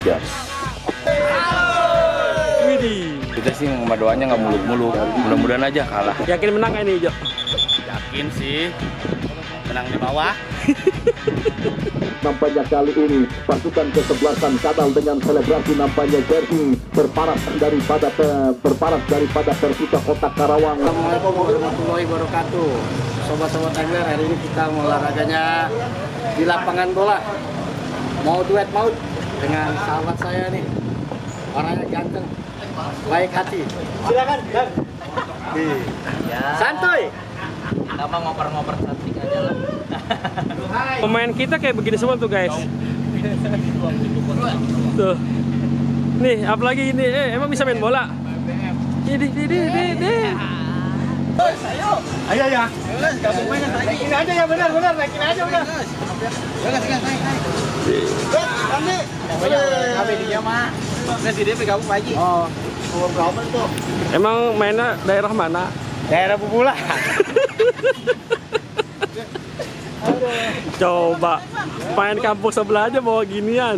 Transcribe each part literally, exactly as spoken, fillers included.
Ya. Widih. Kita sih sama doanya nggak muluk-muluk. Mudah-mudahan aja kalah. Yakin menang nggak ini, Jo? Yakin sih. Menang di bawah. Nampaknya kali ini pasukan kesebelasan Kadal dengan selebrasi nampaknya jersey berparas daripada berparas daripada Persita Kota Karawang. Assalamualaikum warahmatullahi wabarakatuh. Sobat-sobat angler, hari ini kita olahraganya di lapangan bola. Mau duet maut dengan sahabat saya nih, orangnya ganteng, baik hati. Silakan, Dan. Ya. Santuy. Apa ngoper-ngoper cantik aja lah. Pemain kita kayak begini semua tuh, guys. Tuh. Nih, apalagi ini, eh emang bisa main bola. Ini, ini, ini, ini. Ayo, ayo ya. Gabung mainan, naikin aja ya, benar, benar, naikin aja udah. Jangan, jangan, naik, naik. Kami, kami dia mah. Nasi dia pegang pagi. Oh, berapa tuh? Emang mainnya daerah mana? Daerah Bubula. Coba main kampung sebelah aja bawa ginian.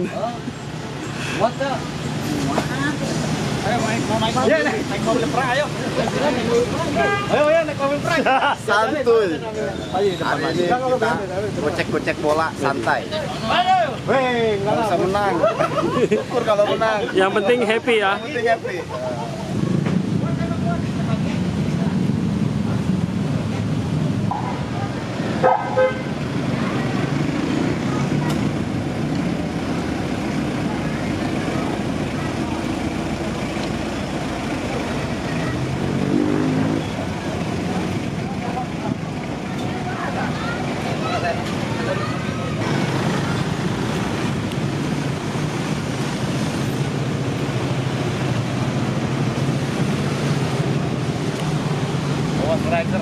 Ayo naik, mau naik mobil, naik mobil perang, ayo. Ayo, ayo naik mobil perang. Santuy. Hari ini kita gocek-gocek bola santai. Ayo. Weh, Nggak bisa menang. Syukur kalau menang. Yang penting happy ya. Yang penting happy. Bawa striker.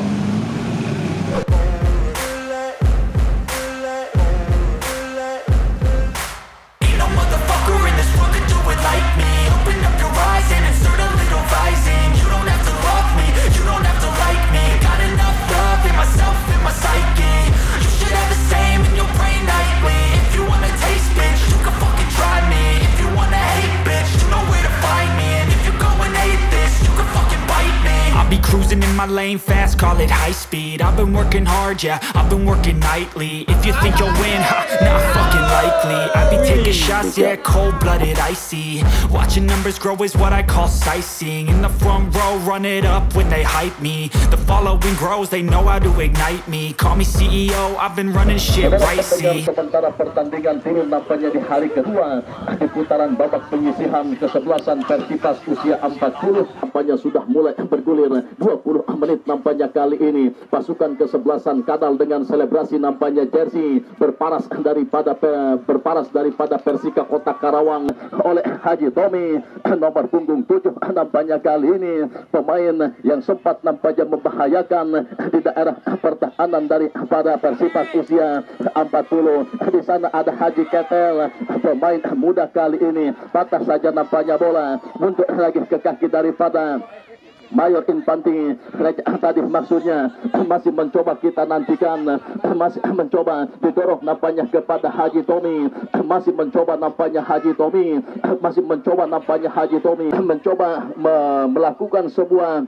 Cruising in my lane fast, call it high speed. I've been working hard, yeah, I've been working nightly. If you think you'll win, ha, not fucking likely. I be taking shots, yeah, cold-blooded, icy. Watching numbers grow is what I call sightseeing. In the front row, run it up when they hype me. The following grows, they know how to ignite me. Call me C E O, I've been running shit right, see. Sementara pertandingan turun nampaknya di hari kedua di putaran babak penyisihan kesebelasan Persipas usia empat puluh nampaknya sudah mulai bergulir. Dua puluh menit nampaknya kali ini pasukan kesebelasan Kadal dengan selebrasi nampaknya jersey berparas daripada berparas daripada Persika Kota Karawang oleh Haji Tommy nomor punggung tujuh. Nampaknya kali ini pemain yang sempat nampaknya membahayakan di daerah pertahanan daripada Persipas usia empat puluh. Di sana ada Haji Ketel, pemain muda kali ini patah saja nampaknya bola mundur lagi ke kaki daripada Mayor Infanti. Tadi maksudnya masih mencoba kita nantikan, masih mencoba didorong nampaknya kepada Haji Tommy, masih mencoba nampaknya Haji Tommy, masih mencoba nampaknya Haji Tommy mencoba me melakukan sebuah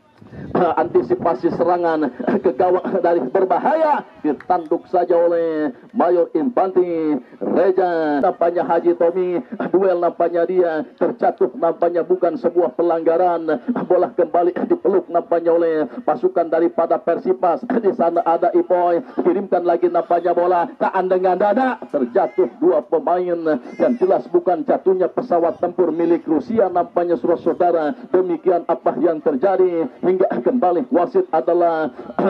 Uh, antisipasi serangan ke gawang dari berbahaya, ditanduk saja oleh Mayor Infanti Reja. Nampaknya Haji Tommy, duel nampaknya dia terjatuh, nampaknya bukan sebuah pelanggaran. Bola kembali dipeluk nampaknya oleh pasukan daripada Persipas. Di sana ada Iboy, kirimkan lagi nampaknya bola taan dengan dada, terjatuh dua pemain dan jelas bukan jatuhnya pesawat tempur milik Rusia nampaknya saudara. Demikian apa yang terjadi hingga kembali wasit adalah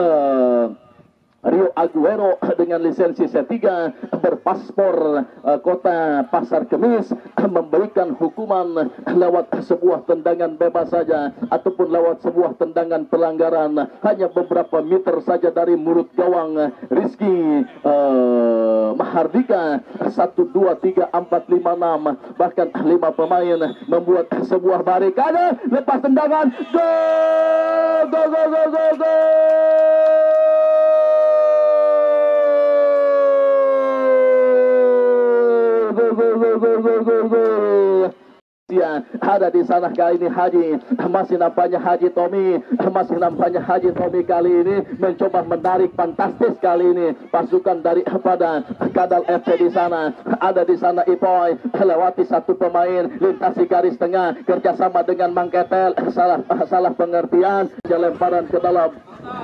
uh, Rio Aguero dengan lisensi C tiga berpaspor uh, kota Pasar Kemis memberikan hukuman lewat sebuah tendangan bebas saja ataupun lewat sebuah tendangan pelanggaran hanya beberapa meter saja dari mulut gawang Rizky uh, Mahardika. Satu, dua, tiga, empat, lima, enam bahkan lima pemain membuat sebuah barikade, lepas tendangan, gol gol gol gol gol gol. Go, go, go, go, go, go, go. gol. Ya, ada di sana kali ini Haji, masih nampaknya Haji Tommy, masih nampaknya Haji Tommy kali ini mencoba menarik fantastis kali ini pasukan dari pada Kadal F C di sana. Ada di sana Ipoy lewati satu pemain lintasi garis tengah kerjasama dengan Mangketel, salah salah pengertian, lemparan ke dalam.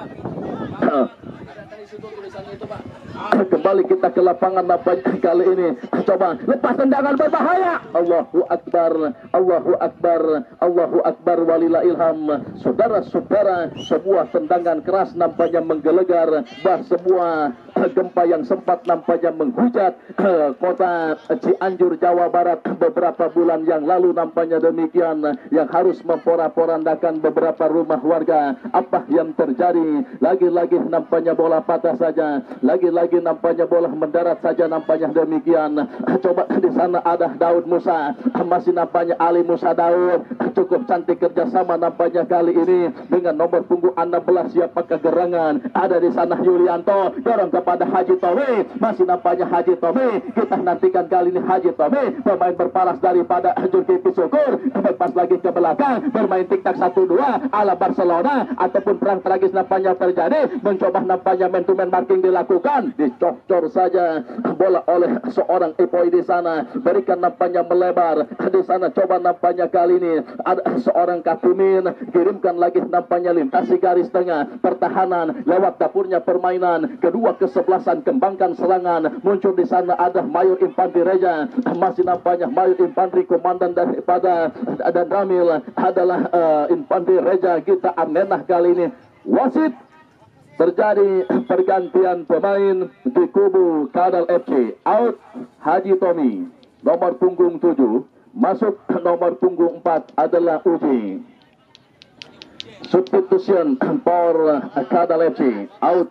Kembali kita ke lapangan nampaknya kali ini. Coba lepas tendangan berbahaya. Allahu Akbar, Allahu Akbar, Allahu Akbar walila ilham. Saudara-saudara, sebuah tendangan keras nampaknya menggelegar bah sebuah gempa yang sempat nampaknya menghujat kota Cianjur, Jawa Barat beberapa bulan yang lalu nampaknya demikian, yang harus memporak-porandakan beberapa rumah warga. Apa yang terjadi? Lagi-lagi nampaknya bola patah saja, lagi-lagi nampaknya bola mendarat saja nampaknya demikian. Coba di sana ada Daud Musa, masih nampaknya Ali Musa Daud, cukup cantik kerjasama nampaknya kali ini dengan nomor punggung enam belas siapakah gerangan. Ada di sana Yulianto, dorong kepada Haji Tommy, masih nampaknya Haji Tommy. Kita nantikan kali ini Haji Tommy, pemain berparas daripada Zulkifli Syukur, lepas lagi ke belakang, bermain tik-tak satu dua ala Barcelona, ataupun perang tragis nampaknya terjadi, mencoba nampaknya man-to-man marking dilakukan, dicocor saja bola oleh seorang Ipoy di sana, berikan nampaknya melebar di sana. Coba nampaknya kali ini ada seorang Katimin, kirimkan lagi nampaknya lintasi garis tengah, pertahanan lewat dapurnya permainan, kedua kesebelasan kembangkan serangan, muncul di sana ada Mayor Infantri Reja, masih nampaknya Mayor Infantri komandan daripada dan Ramil adalah uh, Infantri Reja Gita Arnenah kali ini. Wasit terjadi pergantian pemain di kubu Kadal F C. Out Haji Tommy, nomor punggung tujuh, masuk nomor punggung empat adalah Uji. Substitution for Kadal F C. Out.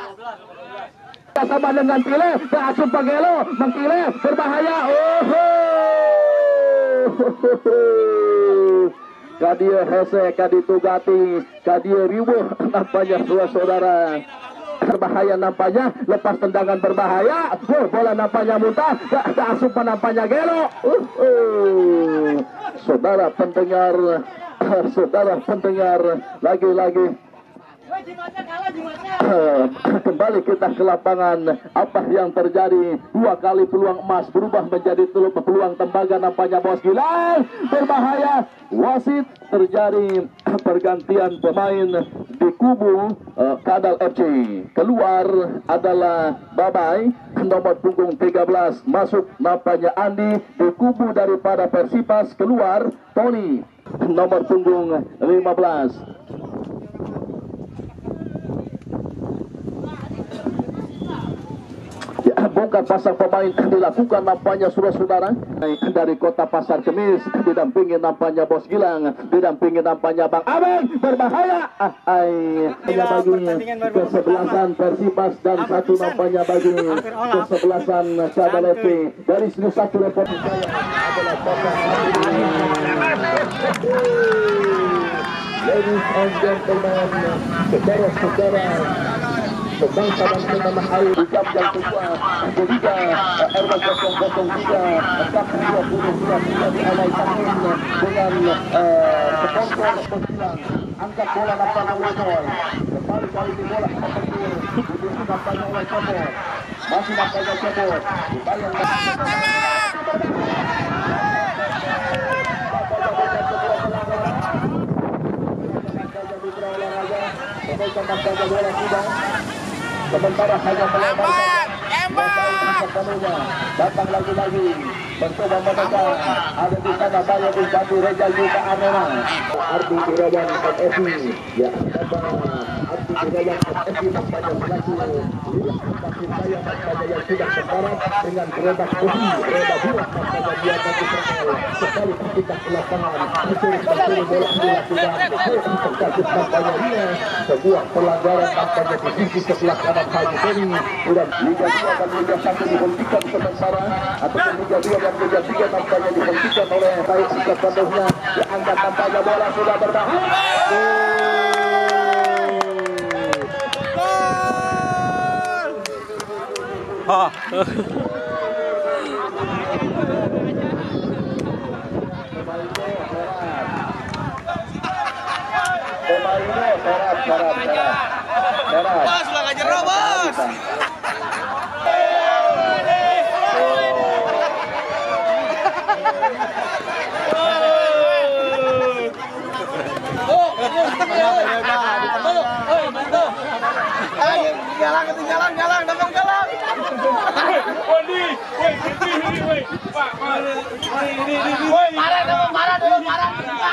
Sama dengan Pile, Asum Pagelo, Mengkile, berbahaya. Oh, Kadia Hese, Kadi Tugati, Kadia Riwo, nampaknya saudara. Berbahaya nampaknya, lepas tendangan berbahaya, oh, bola nampaknya muntah, asupan nampaknya Gelo. Uh, uh. Saudara pendengar, saudara pendengar, lagi-lagi kembali kita ke lapangan. Apa yang terjadi? Dua kali peluang emas berubah menjadi peluang tembaga nampaknya Bos Gilang, berbahaya. Wasit terjadi pergantian pemain di kubu uh, Kadal F C. Keluar adalah Babai, nomor punggung tiga belas, masuk nampaknya Andi. Di kubu daripada Persipas keluar Tony, nomor punggung lima belas. Bongkar pasang pemain dilakukan nampaknya saudara-saudara dari kota Pasar Kemis, didampingi nampaknya Bos Gilang, didampingi nampaknya Bang Aben, berbahaya. Ah, ai, bagi kesebelasan Persipas dan satu nampaknya bagi kesebelasan Kadal F C. Dari sini satu report saya adalah kota. Ladies and gentlemen, saudara-saudara, sebangsa dan setanah air di jam yang kedua ketiga R W nol nol tiga Kap dua puluh dua sudah dialai tahun dengan sponsor Posilan. Angkat bola nampaknya Wesol, kembali kali di bola terpentul dibutuhkan nampaknya oleh Cebot, masih nampaknya Cebot dibayang nampaknya bola sudah sementara hanya melebarkan sepenuhnya, datang lagi-lagi mencoba menekan. Ada di sana banyak di Batu Reja Gita Arnenah, Ardi Irawan F S I, ya Ardi Irawan F S I nampaknya selaku lihat kasih saya nampaknya yang sudah berbarat dengan gerobak putih, roda dua nampaknya dia bagi serang sekali ketika ke lapangan mencuri-mencuri bola dilakukan terkasus nampaknya dia sebuah pelanggaran nampaknya di sisi sebelah kanan Haji Tommy. Sudah Liga dua dan Liga satu dihentikan sementara, atau Liga dua dan Liga tiga nampaknya dihentikan oleh baik sikap penuhnya. Diangkat nampaknya bola sudah berbahaya. Ah. Barat. Bos, ulang aja Robos. Galang, ketinggalan, galang, dapat galang. Parah, dapat parah, dapat parah.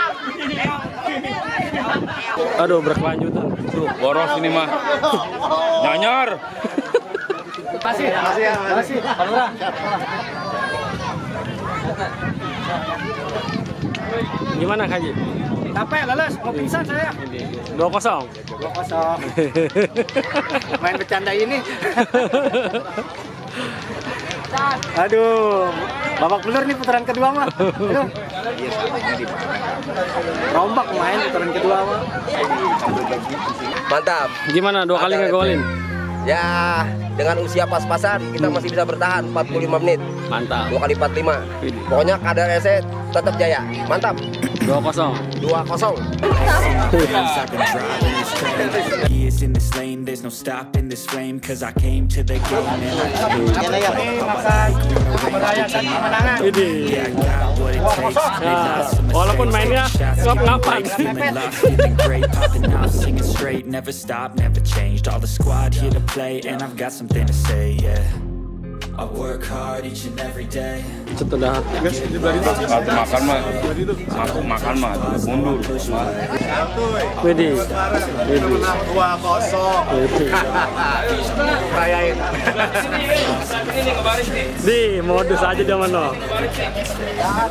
Aduh, berkelanjutan. Tuh, boros ini mah. Nyanyar. Makasih, makasih ya, makasih. Kamera. Gimana Haji? Capek, leles, mau pingsan saya. dua kosong. dua kosong. Main bercanda ini. Aduh, babak belur nih putaran kedua mah. Aduh. Rombak main putaran kedua mah. Mantap. Gimana dua kali ngegolin? Ya, dengan usia pas-pasan kita masih bisa bertahan empat puluh lima menit. Mantap. Dua kali empat puluh lima. Pokoknya kadar S E tetap jaya. Mantap. dua kosong. dua kosong. Years in this lane, there's no stopping this flame. Cause I came to the game and I Ini. Yeah, I got what it takes. Nah, walaupun mainnya ngap-ngapan. Feeling love, feeling great, popping out, singing straight, never stop, never changed. All the squad here to play, and I've got something to say, yeah. I work hard each and every day. Setelah Waktu makan mah, aku makan mah mundur. Widih. Widih. dua kosong. Rayain. Di modus aja dia mano.